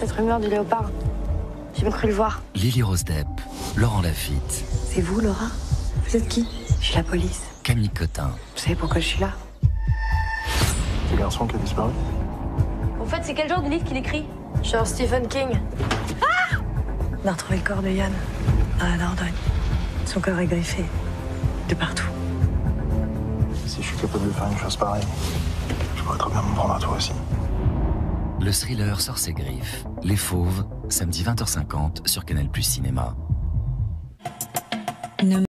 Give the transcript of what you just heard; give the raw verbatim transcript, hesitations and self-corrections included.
cette rumeur du léopard. J'ai même cru le voir. Lily Rose Depp, Laurent Lafitte. C'est vous, Laura? Vous êtes qui? Je suis la police. Camille Cotin. Vous savez pourquoi je suis là? C'est le garçon qui a disparu. En fait, c'est quel genre de livre qu'il écrit? Genre Stephen King. Ah! On a retrouvé le corps de Yann à la Dordogne. Son corps est griffé de partout. Si je suis capable de faire une chose pareille, je pourrais très bien me prendre à toi aussi. Le thriller sort ses griffes. Les Fauves, samedi vingt heures cinquante sur Canal+ Cinéma.